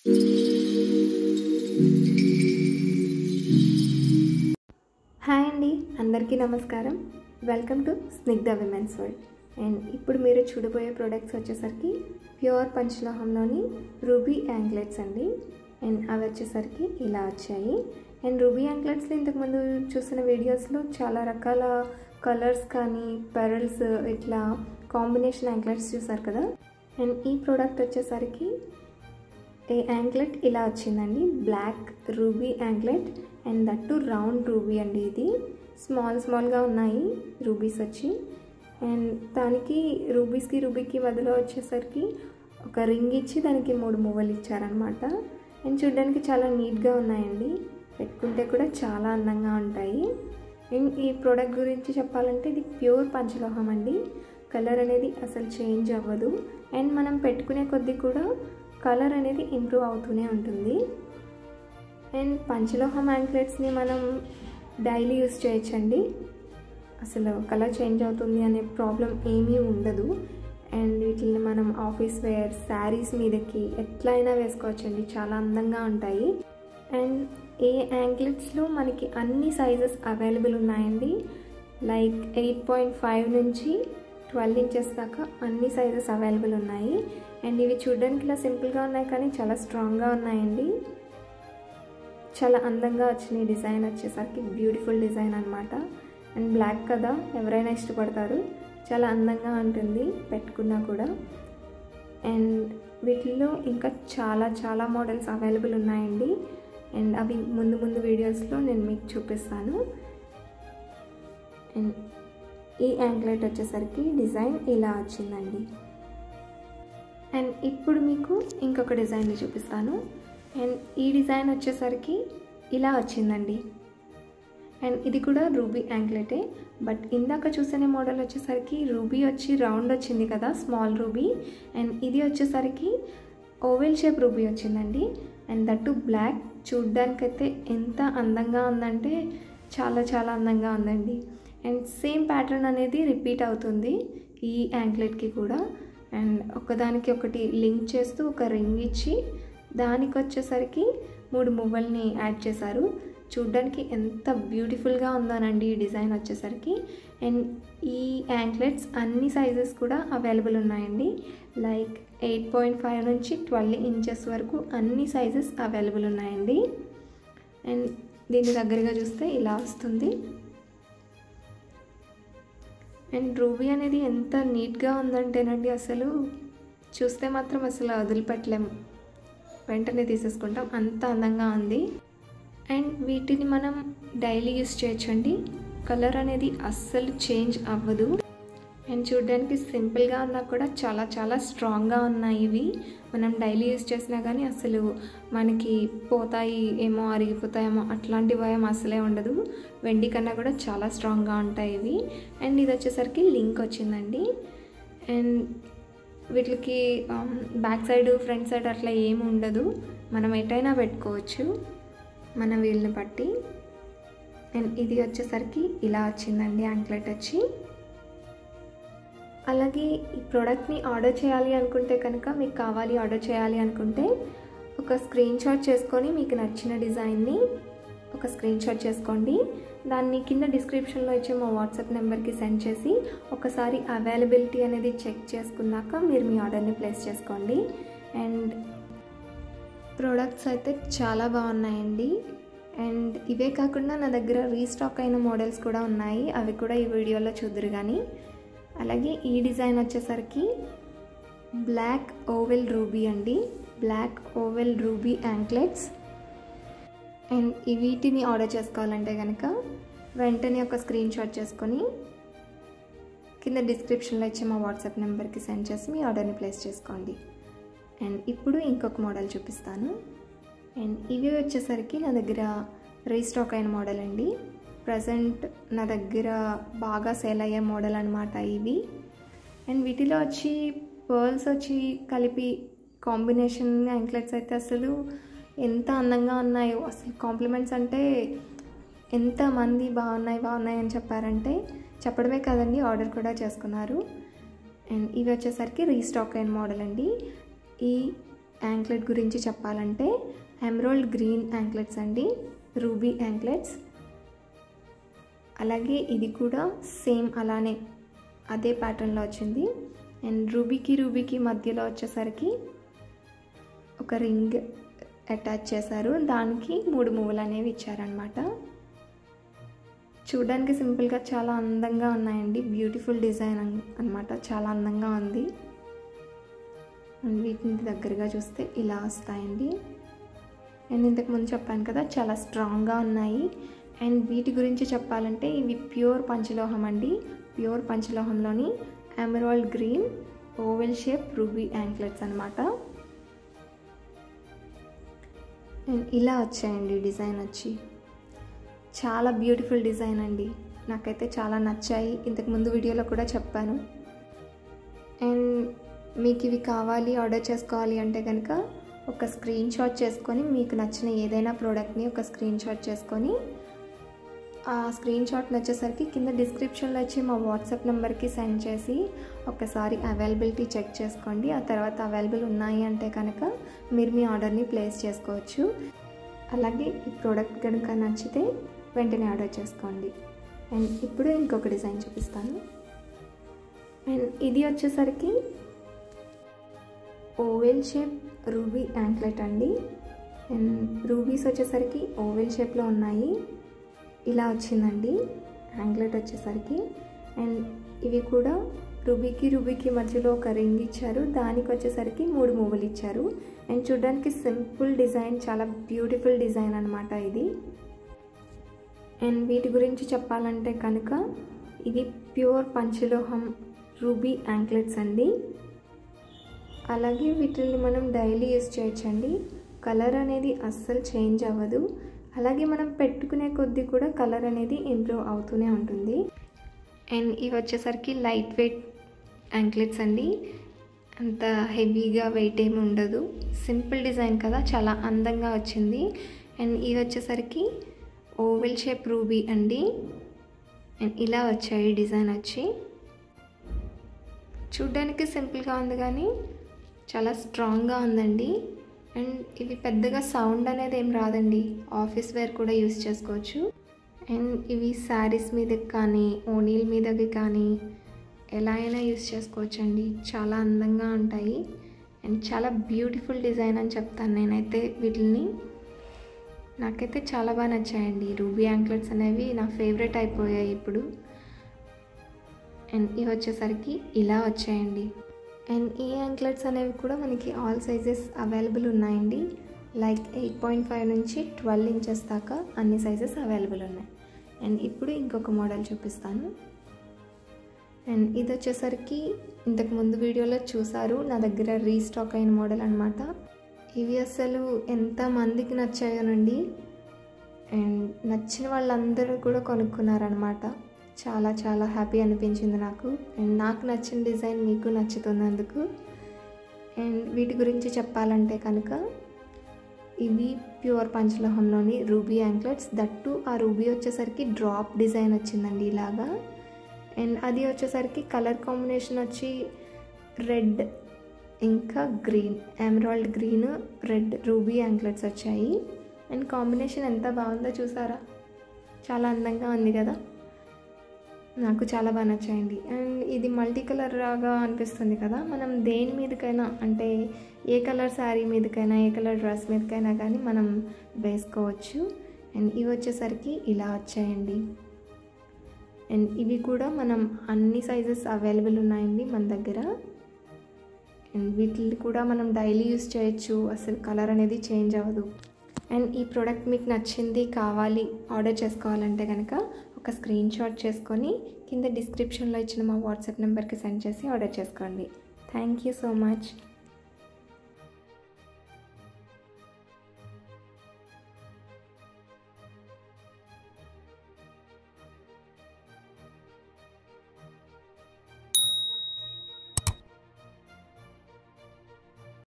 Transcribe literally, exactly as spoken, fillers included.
Hi అండి, అందరికీ నమస్కారం. Welcome to Snigdha women's world. And ఇప్పుడు మీరు చూడబోయే ప్రోడక్ట్స్ వచ్చేసరికి ప్యూర్ పంచలోహంలోని రూబీ యాంక్లెట్స్ అండి. అండ్ అవి వచ్చేసరికి ఇలా వచ్చాయి. అండ్ రూబీ యాంక్లెట్స్లో ఇంతకుముందు చూసిన వీడియోస్లో చాలా రకాల కలర్స్ కానీ పెరల్స్ ఇట్లా కాంబినేషన్ యాంక్లెట్స్ చూసారు కదా. అండ్ ఈ ప్రోడక్ట్ వచ్చేసరికి ఏ యాంక్లెట్ ఇలా వచ్చిందండి, black ruby anklet. And that round ruby అండి. ఇది స్మాల్ స్మాల్గా ఉన్నాయి రూబీస్ వచ్చి. అండ్ దానికి రూబీస్కి రూబీకి మధ్యలో వచ్చేసరికి ఒక రింగ్ ఇచ్చి దానికి మూడు మువ్వలు ఇచ్చారనమాట. అండ్ చూడడానికి చాలా నీట్గా ఉన్నాయండి, పెట్టుకుంటే కూడా చాలా అందంగా ఉంటాయి. అండ్ ఈ ప్రోడక్ట్ గురించి చెప్పాలంటే ఇది ప్యూర్ పంచలోహం అండి. కలర్ అనేది అసలు చేంజ్ అవ్వదు. అండ్ మనం పెట్టుకునే కొద్దీ కూడా కలర్ అనేది ఇంప్రూవ్ అవుతూనే ఉంటుంది. అండ్ పంచలోహం యాంక్లెట్స్ని మనం డైలీ యూస్ చేయొచ్చండి, అసలు కలర్ చేంజ్ అవుతుంది అనే ప్రాబ్లం ఏమీ ఉండదు. అండ్ వీటిని మనం ఆఫీస్ వేర్, శారీస్ మీదకి ఎట్లయినా వేసుకోవచ్చండి, చాలా అందంగా ఉంటాయి. అండ్ ఈ యాంక్లెట్స్లో మనకి అన్ని సైజెస్ అవైలబుల్ ఉన్నాయండి. లైక్ ఎయిట్ పాయింట్ ఫైవ్ నుంచి ట్వెల్వ్ ఇంచెస్ దాకా అన్ని సైజెస్ అవైలబుల్ ఉన్నాయి. అండ్ ఇవి చూడడానికి ఇలా సింపుల్గా ఉన్నాయి కానీ చాలా స్ట్రాంగ్గా ఉన్నాయండి. చాలా అందంగా వచ్చినాయి. డిజైన్ వచ్చేసరికి బ్యూటిఫుల్ డిజైన్ అనమాట. అండ్ బ్లాక్ కదా, ఎవరైనా ఇష్టపడతారు, చాలా అందంగా ఉంటుంది పెట్టుకున్నా కూడా. అండ్ వీటిల్లో ఇంకా చాలా చాలా మోడల్స్ అవైలబుల్ ఉన్నాయండి. అండ్ అవి ముందు ముందు వీడియోస్లో నేను మీకు చూపిస్తాను. అండ్ ఈ యాంక్లెట్ వచ్చేసరికి డిజైన్ ఇలా వచ్చిందండి. అండ్ ఇప్పుడు మీకు ఇంకొక డిజైన్ని చూపిస్తాను. అండ్ ఈ డిజైన్ వచ్చేసరికి ఇలా వచ్చిందండి. అండ్ ఇది కూడా రూబీ యాంక్లెటే, బట్ ఇందాక చూసిన మోడల్ వచ్చేసరికి రూబీ వచ్చి రౌండ్ వచ్చింది కదా, స్మాల్ రూబీ. అండ్ ఇది వచ్చేసరికి ఓవెల్ షేప్ రూబీ వచ్చిందండి. And that black. చూడ్డానికైతే ఎంత అందంగా ఉందంటే చాలా చాలా అందంగా ఉందండి. అండ్ సేమ్ ప్యాటర్న్ అనేది రిపీట్ అవుతుంది ఈ యాంక్లెట్కి కూడా. అండ్ ఒకదానికి ఒకటి లింక్ చేస్తూ ఒక రింగ్ ఇచ్చి దానికి వచ్చేసరికి మూడు మువ్వల్ని యాడ్ చేశారు. చూడ్డానికి ఎంత బ్యూటిఫుల్గా ఉందోనండి ఈ డిజైన్ వచ్చేసరికి. అండ్ ఈ యాంక్లెట్స్ అన్ని సైజెస్ కూడా అవైలబుల్ ఉన్నాయండి. లైక్ ఎయిట్ పాయింట్ ఫైవ్ నుంచి ట్వెల్వ్ ఇంచెస్ వరకు అన్ని సైజెస్ అవైలబుల్ ఉన్నాయండి. అండ్ దీని దగ్గరగా చూస్తే ఇలా వస్తుంది. అండ్ రూబీ అనేది ఎంత నీట్గా ఉందంటేనండి, అసలు చూస్తే మాత్రం అసలు వదిలిపెట్టలేము, వెంటనే తీసేసుకుంటాం, అంత అందంగా ఉంది. అండ్ వీటిని మనం డైలీ యూస్ చేయొచ్చండి, కలర్ అనేది అస్సలు చేంజ్ అవ్వదు. అండ్ చూడడానికి సింపుల్గా ఉన్నా కూడా చాలా చాలా స్ట్రాంగ్గా ఉన్నాయి ఇవి. మనం డైలీ యూస్ చేసినా కానీ అసలు మనకి పోతాయి ఏమో, అరిగిపోతాయేమో అట్లాంటి భయం అసలే ఉండదు. వెండి కన్నా కూడా చాలా స్ట్రాంగ్గా ఉంటాయి ఇవి. అండ్ ఇది వచ్చేసరికి లింక్ వచ్చిందండి. అండ్ వీటికి బ్యాక్ సైడ్ ఫ్రంట్ సైడ్ అట్లా ఏమి ఉండదు, మనం ఎటైనా పెట్టుకోవచ్చు మన వీల్ని బట్టి. అండ్ ఇది వచ్చేసరికి ఇలా వచ్చిందండి యాంక్లెట్ వచ్చి. అలాగే ఈ ప్రోడక్ట్ని ఆర్డర్ చేయాలి అనుకుంటే కనుక, మీకు కావాలి ఆర్డర్ చేయాలి అనుకుంటే ఒక స్క్రీన్ షాట్ చేసుకొని మీకు నచ్చిన డిజైన్ని ఒక స్క్రీన్ షాట్ చేసుకోండి. దాన్ని కింద డిస్క్రిప్షన్లో ఇచ్చే మా వాట్సాప్ నెంబర్కి సెండ్ చేసి ఒకసారి అవైలబిలిటీ అనేది చెక్ చేసుకున్నాక మీరు మీ ఆర్డర్ని ప్లేస్ చేసుకోండి. అండ్ ప్రోడక్ట్స్ అయితే చాలా బాగున్నాయండి. అండ్ ఇవే కాకుండా నా దగ్గర రీస్టాక్ అయిన మోడల్స్ కూడా ఉన్నాయి, అవి కూడా ఈ వీడియోలో చూద్దరు కానీ. అలాగే ఈ డిజైన్ వచ్చేసరికి బ్లాక్ ఓవెల్ రూబీ అండి, black oval ruby anklets. And వీటిని ఆర్డర్ చేసుకోవాలంటే కనుక వెంటనే ఒక స్క్రీన్ షాట్ చేసుకొని కింద డిస్క్రిప్షన్లో ఇచ్చే మా వాట్సాప్ నెంబర్కి సెండ్ చేసి మీ ఆర్డర్ని ప్లేస్ చేసుకోండి. అండ్ ఇప్పుడు ఇంకొక మోడల్ చూపిస్తాను. అండ్ ఇవి వచ్చేసరికి నా దగ్గర రీస్టాక్ అయిన మోడల్ అండి. ప్రజెంట్ నా దగ్గర బాగా సేల్ అయ్యే మోడల్ అనమాట ఇవి. అండ్ వీటిలో వచ్చి పర్ల్స్ వచ్చి కలిపి కాంబినేషన్ యాంక్లెట్స్ అయితే అసలు ఎంత అందంగా ఉన్నాయో, అసలు కాంప్లిమెంట్స్ అంటే ఎంతమంది బాగున్నాయి బాగున్నాయి అని చెప్పారంటే చెప్పడమే కదండి, ఆర్డర్ కూడా చేసుకున్నారు. అండ్ ఇవి వచ్చేసరికి రీస్టాక్ అయిన మోడల్ అండి. ఈ యాంక్లెట్ గురించి చెప్పాలంటే ఎమరాల్డ్ గ్రీన్ యాంక్లెట్స్ అండి, రూబీ యాంక్లెట్స్. అలాగే ఇది కూడా సేమ్ అలానే అదే ప్యాటర్న్లో వచ్చింది. అండ్ రూబీకి రూబీకి మధ్యలో వచ్చేసరికి ఒక రింగ్ అటాచ్ చేశారు, దానికి మూడు మువ్వలు అనేవి ఇచ్చారనమాట. చూడడానికి సింపుల్గా చాలా అందంగా ఉన్నాయండి, బ్యూటిఫుల్ డిజైన్ అనమాట, చాలా అందంగా ఉంది. అండ్ వీటిని దగ్గరగా చూస్తే ఇలా వస్తాయండి. అండ్ ఇంతకు ముందు చెప్పాను కదా చాలా స్ట్రాంగ్గా ఉన్నాయి. అండ్ వీటి గురించి చెప్పాలంటే ఇవి ప్యూర్ పంచలోహం అండి, ప్యూర్ పంచలోహంలోని emerald green oval shape ruby anklets అనమాట. అండ్ ఇలా వచ్చాయండి డిజైన్ వచ్చి, చాలా బ్యూటిఫుల్ డిజైన్ అండి, నాకైతే చాలా నచ్చాయి. ఇంతకుముందు వీడియోలో కూడా చెప్పాను. అండ్ మీకు ఇవి కావాలి ఆర్డర్ చేసుకోవాలి అంటే కనుక ఒక స్క్రీన్ షాట్ చేసుకొని మీకు నచ్చిన ఏదైనా ప్రోడక్ట్ని ఒక స్క్రీన్ షాట్ చేసుకొని ఆ స్క్రీన్ షాట్ వచ్చేసరికి కింద డిస్క్రిప్షన్లో వచ్చి మా వాట్సాప్ నెంబర్కి సెండ్ చేసి ఒకసారి అవైలబిలిటీ చెక్ చేసుకోండి. ఆ తర్వాత అవైలబుల్ ఉన్నాయి అంటే కనుక మీరు మీ ఆర్డర్ని ప్లేస్ చేసుకోవచ్చు. అలాగే ఈ ప్రోడక్ట్ కనుక నచ్చితే వెంటనే ఆర్డర్ చేసుకోండి. అండ్ ఇప్పుడు ఇంకొక డిజైన్ చూపిస్తాను. అండ్ ఇది వచ్చేసరికి ఓవెల్ షేప్ రూబీ యాంక్లెట్ అండి. అండ్ రూబీస్ వచ్చేసరికి ఓవెల్ షేప్లో ఉన్నాయి, ఇలా వచ్చిందండి యాంక్లెట్ వచ్చేసరికి. అండ్ ఇవి కూడా రూబీకి రూబీకి మధ్యలో ఒక రింగ్ ఇచ్చారు, దానికి వచ్చేసరికి మూడు మువ్వలు ఇచ్చారు. అండ్ చూడడానికి సింపుల్ డిజైన్, చాలా బ్యూటిఫుల్ డిజైన్ అనమాట ఇది. అండ్ వీటి గురించి చెప్పాలంటే కనుక ఇది ప్యూర్ పంచలోహం రూబీ యాంక్లెట్స్ అండి. అలాగే వీటిని మనం డైలీ యూస్ చేయొచ్చండి, కలర్ అనేది అస్సలు చేంజ్ అవ్వదు. అలాగే మనం పెట్టుకునే కొద్దీ కూడా కలర్ అనేది ఇంప్రూవ్ అవుతూనే ఉంటుంది. అండ్ ఇవి వచ్చేసరికి లైట్ వెయిట్ యాంక్లెట్స్ అండి, అంత హెవీగా వెయిట్ ఏమి ఉండదు, సింపుల్ డిజైన్ కదా, చాలా అందంగా వచ్చింది. అండ్ ఇవి వచ్చేసరికి ఓవెల్ షేప్ రూబీ అండి. అండ్ ఇలా వచ్చాయి డిజైన్ వచ్చి, చూడ్డానికి సింపుల్గా ఉంది కానీ చాలా స్ట్రాంగ్గా ఉందండి. అండ్ ఇవి పెద్దగా సౌండ్ అనేది ఏం రాదండి, ఆఫీస్ వేర్ కూడా యూస్ చేసుకోవచ్చు. అండ్ ఇవి శారీస్ మీదకి కానీ ఓనీల్ మీదకి కానీ ఎలా అయినా యూస్ చేసుకోవచ్చు అండి, చాలా అందంగా ఉంటాయి. అండ్ చాలా బ్యూటిఫుల్ డిజైన్ అని చెప్తాను నేనైతే వీటిని, నాకైతే చాలా బాగా నచ్చాయండి. రూబీ యాంక్లెట్స్ అనేవి నా ఫేవరెట్ అయిపోయాయి ఇప్పుడు. అండ్ ఇవి వచ్చేసరికి ఇలా వచ్చాయండి. అండ్ ఈ యాంక్లెట్స్ అనేవి కూడా మనకి ఆల్ సైజెస్ అవైలబుల్ ఉన్నాయండి, లైక్ ఎయిట్ పాయింట్ ఫైవ్ నుంచి ట్వెల్వ్ ఇంచెస్ దాకా అన్ని సైజెస్ అవైలబుల్ ఉన్నాయి. అండ్ ఇప్పుడు ఇంకొక మోడల్ చూపిస్తాను. అండ్ ఇది వచ్చేసరికి ఇంతకు ముందు వీడియోలో చూసారు, నా దగ్గర రీస్టాక్ అయిన మోడల్ అనమాట. ఇవి అసలు ఎంతమందికి నచ్చాయోనండి, అండ్ నచ్చిన వాళ్ళందరూ కూడా కొనుక్కున్నారనమాట. చాలా చాలా హ్యాపీ అనిపించింది నాకు. అండ్ నాకు నచ్చిన డిజైన్ మీకు నచ్చుతున్నందుకు. అండ్ వీటి గురించి చెప్పాలంటే కనుక ఇవి ప్యూర్ పంచలోహంలోని రూబీ యాంక్లెట్స్, దట్టు ఆ రూబీ వచ్చేసరికి డ్రాప్ డిజైన్ వచ్చిందండి ఇలాగా. అండ్ అది వచ్చేసరికి కలర్ కాంబినేషన్ వచ్చి రెడ్ ఇంకా green, emerald green red ruby anklets వచ్చాయి. అండ్ కాంబినేషన్ ఎంత బాగుందో చూసారా, చాలా అందంగా ఉంది కదా, నాకు చాలా బాగా నచ్చాయండి. అండ్ ఇది మల్టీ కలర్ లాగా అనిపిస్తుంది కదా, మనం దేని మీదకైనా అంటే ఏ కలర్ శారీ మీదకైనా ఏ కలర్ డ్రెస్ మీదకైనా కానీ మనం వేసుకోవచ్చు. అండ్ ఇవి వచ్చేసరికి ఇలా వచ్చాయండి. అండ్ ఇవి కూడా మనం అన్ని సైజెస్ అవైలబుల్ ఉన్నాయండి మన దగ్గర. అండ్ వీటిని కూడా మనం డైలీ యూస్ చేయొచ్చు, అసలు కలర్ అనేది చేంజ్ అవ్వదు. అండ్ ఈ ప్రోడక్ట్ మీకు నచ్చింది కావాలి ఆర్డర్ చేసుకోవాలంటే కనుక ఒక స్క్రీన్ షాట్ చేసుకొని కింద డిస్క్రిప్షన్లో ఇచ్చిన మా వాట్సాప్ నెంబర్కి సెండ్ చేసి ఆర్డర్ చేసుకోండి. Thank you so much.